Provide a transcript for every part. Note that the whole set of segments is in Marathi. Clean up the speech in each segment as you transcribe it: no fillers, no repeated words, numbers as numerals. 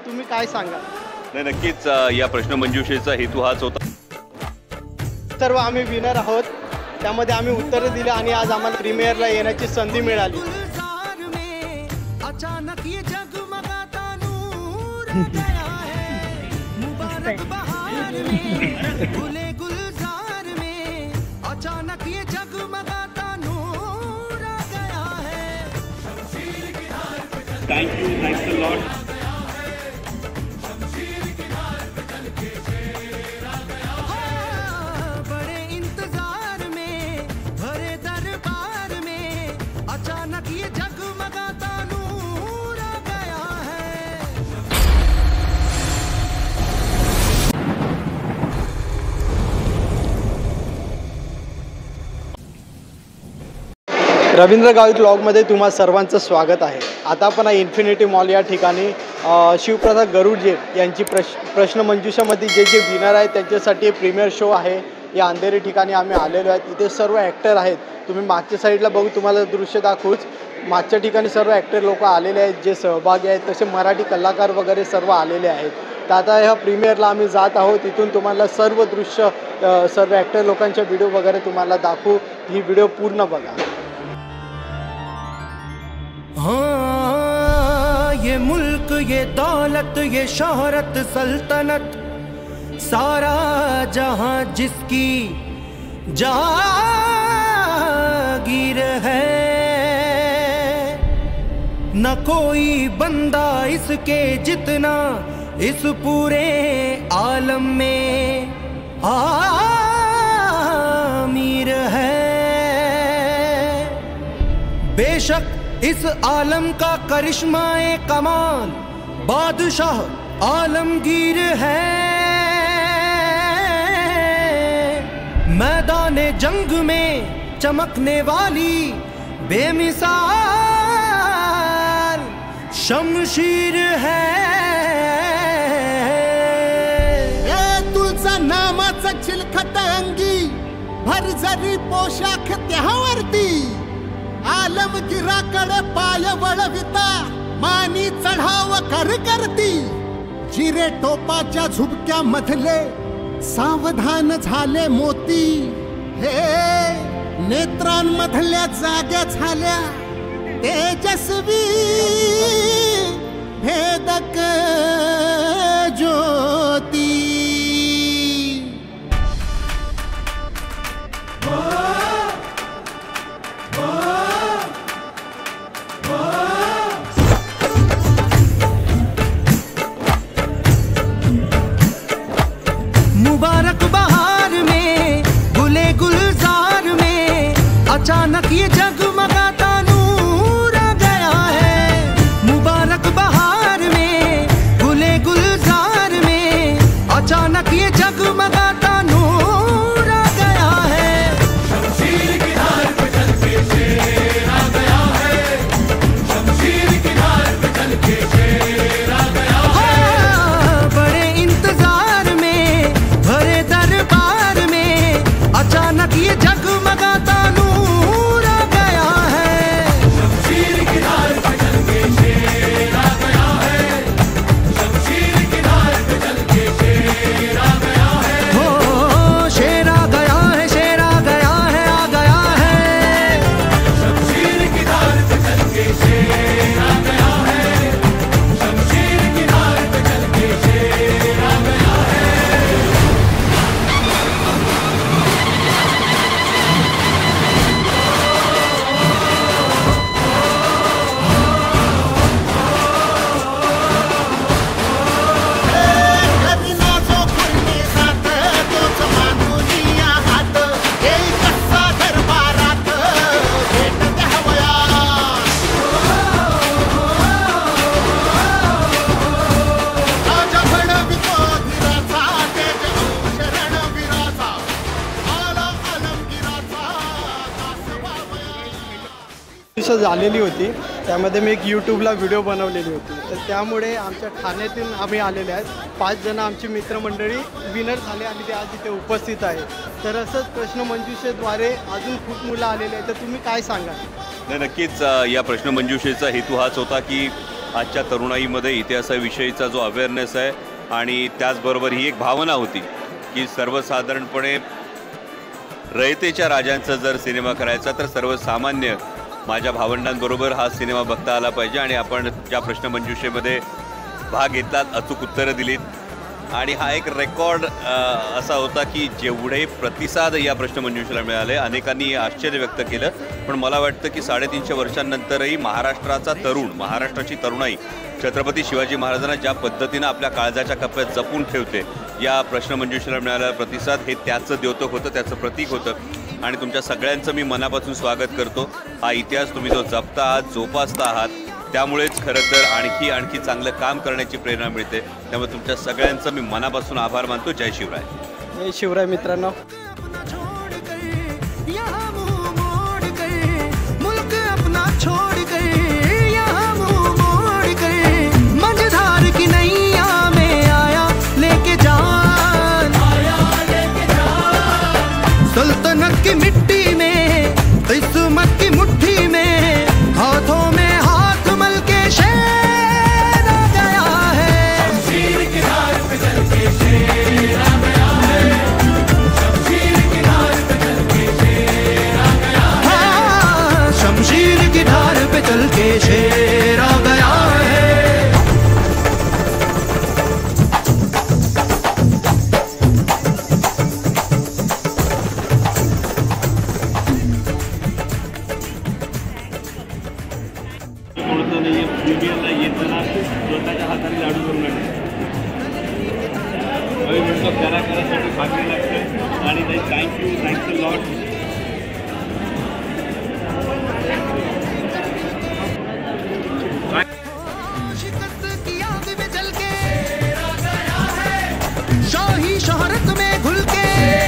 तुम्ही काय सांगाल? नाही, नक्कीच या प्रश्नमंजुषेचा हेतू हाच होता. सर्व आम्ही विनर आहोत, त्यामध्ये आम्ही उत्तरं दिली आणि आज आम्हाला प्रीमियरला येण्याची संधी मिळाली. अचानक ये जगमगाता नूर गया है मुबारक बहार में गुले गुलजार में अचानक ये जगमगाता नूर गया है. Thank you, thanks a lot. बड़े इंतजार में भरे दरबार में अचानक ये जगमगाता रवींद्र गावित ब्लॉगमध्ये तुम्हा सर्वांचं स्वागत आहे. आता आपण इन्फिनिटी मॉल या ठिकाणी शिवप्रसाद गरुडजे यांची प्रश्नमंजुषामध्ये जे विनर आहेत त्यांच्यासाठी प्रीमियर शो आहे या अंधेरी ठिकाणी आम्ही आलेलो आहेत. इथे सर्व ॲक्टर आहेत. तुम्ही मागच्या साईडला बघू, तुम्हाला दृश्य दाखवूच. मागच्या ठिकाणी सर्व ॲक्टर लोक आलेले आहेत जे सहभागी आहेत, तसे मराठी कलाकार वगैरे सर्व आलेले आहेत. तर आता ह्या प्रीमियरला आम्ही जात आहोत. इथून तुम्हाला सर्व दृश्य सर्व ॲक्टर लोकांच्या व्हिडिओ वगैरे तुम्हाला दाखवू. ही व्हिडिओ पूर्ण बघा. हाँ, ये मुल्क, ये दौलत, ये शोहरत, सल्तनत, सारा जहां जिसकी जागीर है, न कोई बंदा इसके जितना इस पूरे आलम में आमीर है. बेशक इस आलम का करिश्मा-ए कमाल बादशाह आलमगीर है. मैदाने जंग में चमकने वाली बेमिसाल शमशीर है. तुझा नामाचा चिलखत अंगी भरजरी पोशाख त्यावरती आलमगिराकडे पाय वळविता मानी चढाव करती. जिरे टोपाच्या झुबक्यामधले सावधान झाले मोती, हे नेत्रांमधल्या जाग्या झाल्या तेजस्वी भेदक ज्योती. मुबारक बहार में गुले गुलजार में अचानक ये जगमगाता नूर आ गया है. मुबारक बहार में गुले गुलजार में अचानक ये जगमगाता नूर आ गया है. शमशीर की धार पे चल के शेर आ गया है. शमशीर की धार पे चल के शेर आ गया है. बड़े इंतजार में भरे दरबार में अचानक ये जगमगाता नूर आ गया है. शमशीर की धार पे चल के शेर आ गया है. शमशीर की धार पे चल के शेर आ गया है. हो शेर आ गया है, शेर आ गया है, आ गया है. शमशीर की धार पे चल के शेर आ गया है. शमशीर की धार पे चल के शेर आ गया है. कधी नाचो खुर्मी जात तोच मानूनिया हात, येई कसा दरबारात भेट द्यावया. राज घडवितो धीराचा तेज शरण वीराचा, आला आलमगिराचा दास व्हावया. झालेली होती, त्यामध्ये मी एक यूट्यूबला व्हिडिओ बनवलेली होती. तर त्यामुळे आमच्या ठाण्यातून आम्ही आलेले आहेत. 5 जण आमची मित्रमंडळी विनर झाले आणि ते आज इथे उपस्थित आहे. तर असंच प्रश्नमंजुषेद्वारे अजून खूप मुलं आलेले आहेत. तर तुम्ही काय सांगाल? नाही, नक्कीच या प्रश्नमंजुषेचा हेतू हाच होता की आजच्या तरुणाईमध्ये इतिहासाविषयीचा जो अवेअरनेस आहे आणि त्याचबरोबर ही एक भावना होती की सर्वसाधारणपणे रयतेच्या राजांचा जर सिनेमा करायचा तर सर्वसामान्य माझ्या भावंडांबरोबर हा सिनेमा बघता आला पाहिजे. आणि आपण ज्या प्रश्नमंजुषेमध्ये भाग घेतलात, अचूक उत्तरं दिलीत आणि हा एक रेकॉर्ड असा होता की जेवढे प्रतिसाद या प्रश्नमंजुषेला मिळाले, अनेकांनी आश्चर्य व्यक्त केलं. पण मला वाटतं की 350 वर्षांनंतरही महाराष्ट्राचा तरुण, महाराष्ट्राची तरुणाई छत्रपती शिवाजी महाराजांना ज्या पद्धतीनं आपल्या काळजाच्या कप्प्यात जपून ठेवते, या प्रश्नमंजुषेला मिळालेला प्रतिसाद हे त्याचं द्योतक होतं, त्याचं प्रतीक होतं. आणि तुमच्या सगळ्यांचं मी मनापासून स्वागत करतो. हा इतिहास तुम्ही जो जपता आहात, जोपासता आहात, त्यामुळेच खरं तर आणखी चांगलं काम करण्याची प्रेरणा मिळते. त्यामुळे तुमच्या सगळ्यांचं मी मनापासून आभार मानतो. जय शिवराय. जय शिवराय मित्रांनो. सल्तनत की मिट्टी में, किस्मत की मुट्ठी में, हाथों में हाथ मल के शेर आ गया है. शमशीर की धार पे चल के शेर आ गया है. शमशीर की धार पे चल के शेर आ गया है. शमशीर की धार पे चल के शेर आ गया है. स्वतःच्या हाताने लाडू करून कलाकारासाठी भाग्य लागतं आणि ताई थँक्यू लॉट. शाही शहरत में घुल के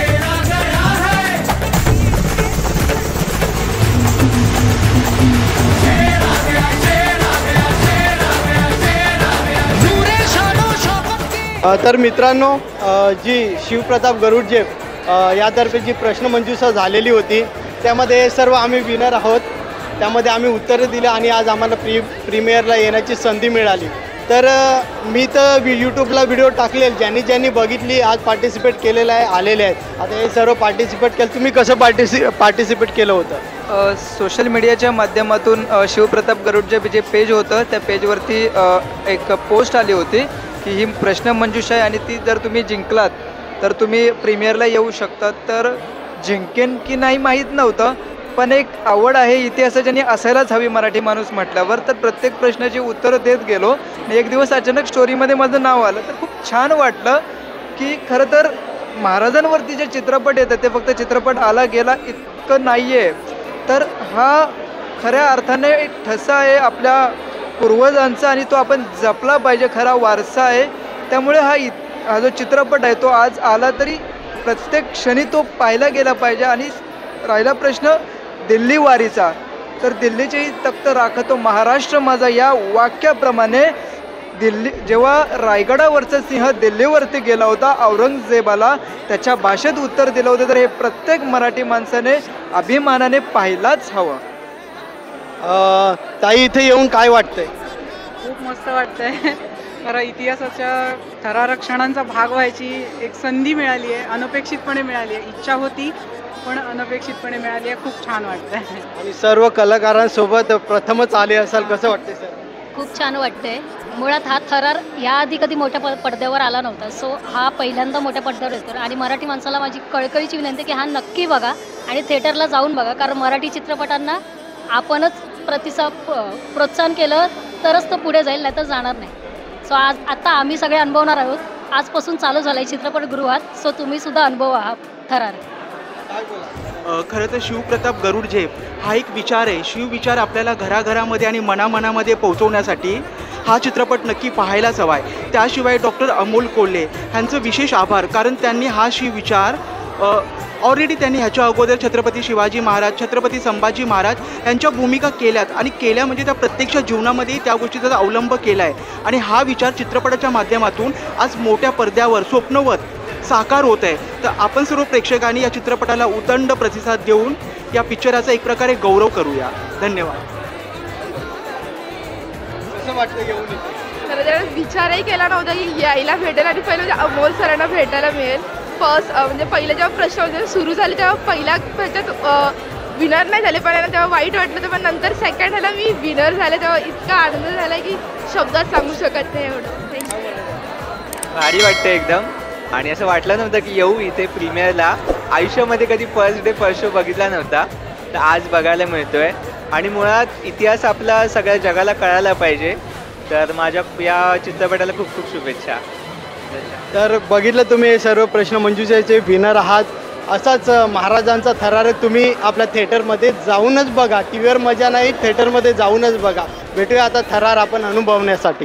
तर मित्रांनो, जी शिवप्रताप गरुडजेब यातर्फे जी प्रश्नमंजुषा झालेली होती त्यामध्ये सर्व आम्ही विनर आहोत. त्यामध्ये आम्ही उत्तरं दिली आणि आज आम्हाला प्रीमियरला येण्याची संधी मिळाली. तर मी तर यूट्यूबला व्हिडिओ टाकलेले, ज्यांनी बघितली आज पार्टिसिपेट केलेलं आहे, आलेले आहेत. आता हे सर्व पार्टिसिपेट केलं. तुम्ही कसं पार्टिसिपेट केलं होतं? सोशल मीडियाच्या माध्यमातून शिवप्रताप गरुडजेब जे पेज होतं त्या पेजवरती एक पोस्ट आली होती की ही प्रश्नमंजुषा आहे आणि ती जर तुम्ही जिंकलात तर तुम्ही प्रीमियरला येऊ शकता. तर जिंकेन की नाही माहीत नव्हतं, पण एक आवड आहे इतिहासाची आणि असायलाच हवी मराठी माणूस म्हटल्यावर. तर प्रत्येक प्रश्नाची उत्तरं देत गेलो. एक दिवस अचानक स्टोरीमध्ये माझं नाव आलं तर खूप छान वाटलं की खरं तर महाराजांवरती जे चित्रपट येतात ते फक्त चित्रपट आला गेला इतकं नाही आहे, तर हा खऱ्या अर्थाने एक ठसा आहे आपल्या पूर्वजांचा आणि तो आपण जपला पाहिजे, खरा वारसा आहे. त्यामुळे हा जो चित्रपट आहे तो आज आला तरी प्रत्येक क्षणी तो पाहिला गेला पाहिजे. आणि राहिला प्रश्न दिल्ली वारीचा, तर दिल्लीचेही तख्त राखतो महाराष्ट्र माझा या वाक्याप्रमाणे जेव्हा रायगडावरचा सिंह दिल्लीवरती गेला होता औरंगजेबाला, त्याच्या भाषेत उत्तर दिलं होतं. तर हे प्रत्येक मराठी माणसाने अभिमानाने पाहिलाच हवं. ताई, इथे येऊन काय वाटतंय? खूप मस्त वाटतंय. खरं इतिहासाच्या थरारक क्षणांचा भाग व्हायची एक संधी मिळाली आहे, अनपेक्षितपणे मिळाली आहे. इच्छा होती पण अनपेक्षितपणे मिळाली आहे. खूप छान वाटतंय. आणि सर्व कलाकारांसोबत प्रथमच आले असाल, कसं वाटतंय सर? खूप छान वाटतंय. मुळात हा थरार याआधी कधी मोठ्या पडद्यावर आला नव्हता, सो हा पहिल्यांदा मोठ्या पडद्यावर येतो. आणि मराठी माणसाला माझी कळकळीची विनंती की हा नक्की बघा आणि थिएटरला जाऊन बघा, कारण मराठी चित्रपटांना आपणच प्रोत्साहन केलं तरच तो पुढे जाईल, नाही तर जाणार नाही. सो आता आम्ही सगळे अनुभवणार आहोत. आजपासून चालू झालं आहे चित्रपटगृहात, सो तुम्ही सुद्धा अनुभवा हा थरार. खरं तर शिवप्रताप गरुडजेब हा एक विचार आहे. शिवविचार आपल्याला घराघरामध्ये आणि मनामनामध्ये पोहोचवण्यासाठी हा चित्रपट नक्की पाहायलाच हवा आहे. त्याशिवाय डॉक्टर अमोल कोल्हे ह्यांचं विशेष आभार, कारण त्यांनी हा शिवविचार ऑलरेडी त्यांनी ह्याच्या अगोदर छत्रपती शिवाजी महाराज, छत्रपती संभाजी महाराज यांच्या भूमिका केल्यात आणि केल्या म्हणजे त्या प्रत्यक्ष जीवनामध्ये त्या गोष्टीचा अवलंब केला आहे. आणि हा विचार चित्रपटाच्या माध्यमातून आज मोठ्या पडद्यावर स्वप्नवत साकार होत आहे. तर आपण सर्व प्रेक्षकांनी या चित्रपटाला उदंड प्रतिसाद देऊन या पिक्चराचा एक प्रकारे गौरव करूया. धन्यवाद. कसं वाटतं येऊन इथे? तर त्यावेळेस विचारही केला नव्हता की यायला भेटेल आणि पहिलं म्हणजे अमोल सरांना भेटायला मिळेल. म्हणजे पहिले जेव्हा प्रश्न म्हणजे सुरू झाले तेव्हा पहिल्या ह्याच्यात विनर नाही झाले पण तेव्हा वाईट वाटलं होतं, पण नंतर सेकंड ह्याला मी विनर झाले तेव्हा इतका आनंद झाला की शब्दात सांगू शकत नाही एवढं. भारी वाटतं एकदम. आणि असं वाटलं नव्हतं की येऊ इथे प्रीमियरला. आयुष्यामध्ये कधी फर्स्ट शो बघितला नव्हता, तर आज बघायला मिळतोय. आणि मुळात इतिहास आपला सगळ्या जगाला कळायला पाहिजे. तर माझ्या या चित्रपटाला खूप खूप शुभेच्छा. तर बघितलं तुम्ही सर्व प्रश्न मंजुषाचे विनर आहात. असाच महाराजांचा थरार तुम्ही आपल्या थिएटरमध्ये जाऊनच बघा. टी व्हीवर मजा नाही, थिएटरमध्ये जाऊनच बघा. भेटूया आता थरार आपण अनुभवण्यासाठी.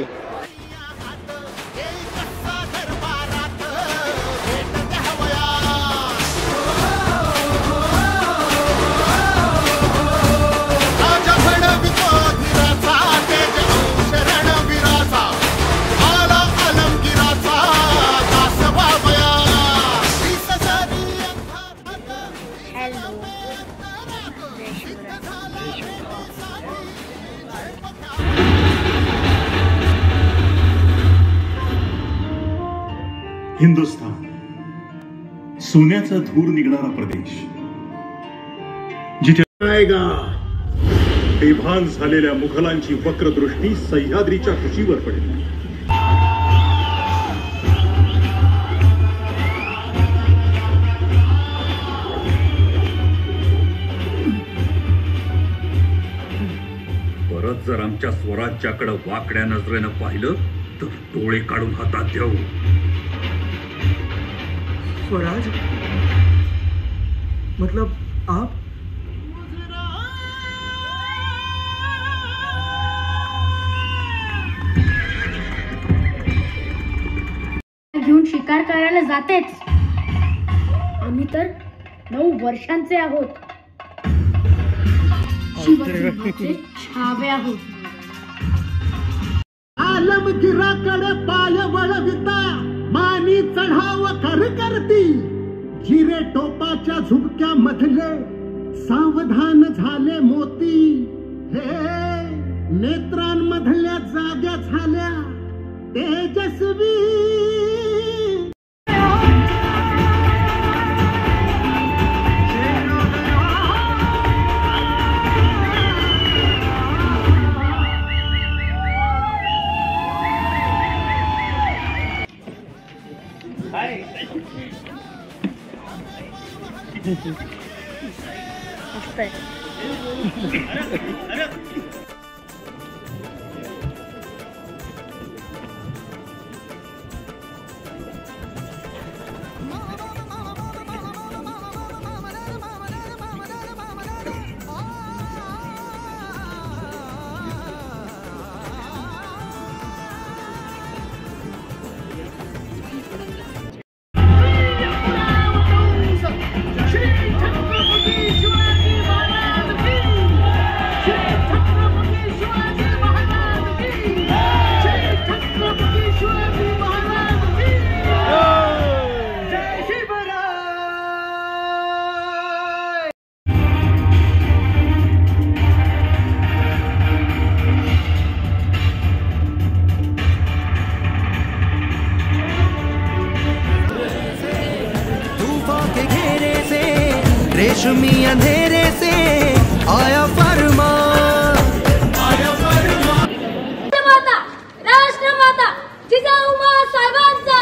हिंदुस्थान, सोन्याचा धूर निघणारा प्रदेश, जिथे बेभान झालेल्या मुघलांची वक्रदृष्टी सह्याद्रीच्या कुशीवर पडेल. परत जर आमच्या स्वराज्याकडे वाकड्या नजरेनं पाहिलं तर डोळे काढून हातात देऊ. स्वराज मतलब आप? घेऊन शिकार करायला जातेच. आम्ही तर 9 वर्षांचे आहोत. शिवसिंहाचे छावे आहोत. आलमगिराकडे पाय वळविता मानी चढाव करती. जिरे टोपाच्या झुबक्या मधले सावधान झाले मोती. हे नेत्रांमधल्या जाग्या झाल्या तेजस्वी. रेशमी अंधेरे से आया फरमान. राष्ट्रमाता जिजाऊमा साहेबांचा,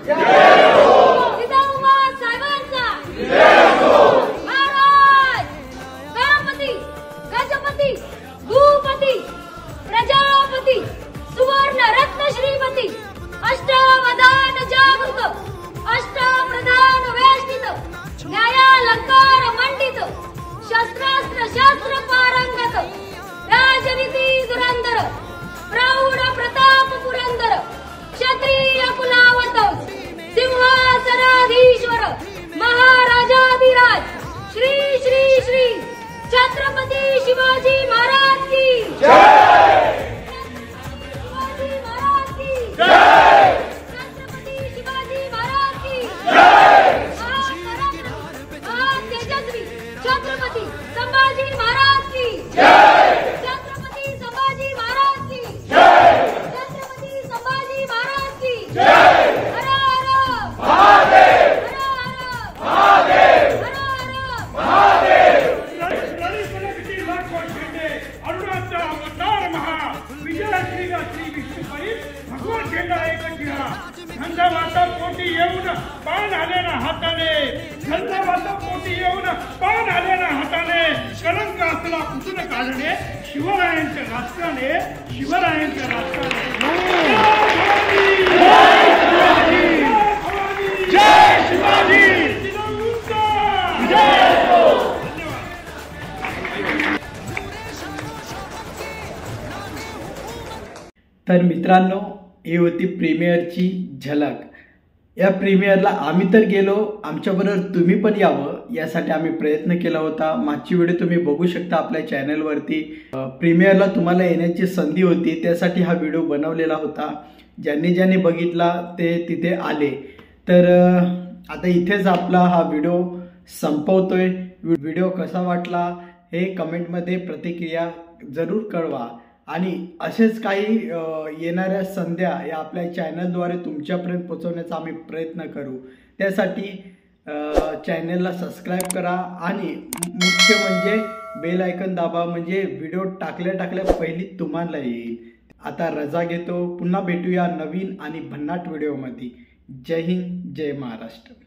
जिजाऊमा साहेबांचा महाराज. गणपती, गजपती, भूपती, प्रजापती, सुवर्ण रत्न श्रीमती, अष्टावधान जागृत, अष्टप्रधान वेष्टित, न्यायालंकार मंडित, शस्त्रास्त्र शास्त्र पारंगत, राजनीती धुरंधर, प्रौढ प्रताप पुरंदर, क्षत्रिय कुलावत, सिंहासनाधीश्वर, महाराजाधिराज, श्री श्री श्री छत्रपती शिवाजी महाराज झंझावाता पोटी येऊन पान आले ना हाताने, झंझावाता पोटी येऊन पान आले ना हाताने, कलंक असला पुसून काढणे शिवरायांच्या राष्ट्राने, शिवरायांच्या राष्ट्राने. जय शिवाजी. तर मित्रांनो, ही होती प्रीमियरची झलक. या प्रीमियरला आम्ही तर गेलो, आमच्याबरोबर तुम्ही पण यावं यासाठी आम्ही प्रयत्न केला होता. मागची व्हिडिओ तुम्ही बघू शकता आपल्या चॅनलवरती. प्रीमियरला तुम्हाला येण्याची संधी होती, त्यासाठी हा व्हिडिओ बनवलेला होता. ज्यांनी बघितला ते तिथे आले. तर आता इथेच आपला हा व्हिडिओ संपवतोय. व्हिडिओ कसा वाटला हे कमेंटमध्ये प्रतिक्रिया जरूर कळवा. आणि असेच काही येणाऱ्या संध्या या आपल्या चॅनलद्वारे तुमच्यापर्यंत पोहोचवण्याचा आम्ही प्रयत्न करू. त्यासाठी चॅनलला सबस्क्राईब करा आणि मुख्य म्हणजे बेल आयकॉन दाबा, म्हणजे व्हिडिओ टाकल्या पहिली तुम्हाला येईल. आता रजा घेतो. पुन्हा भेटूया नवीन आणि भन्नाट व्हिडिओमध्ये. जय हिंद, जय महाराष्ट्र.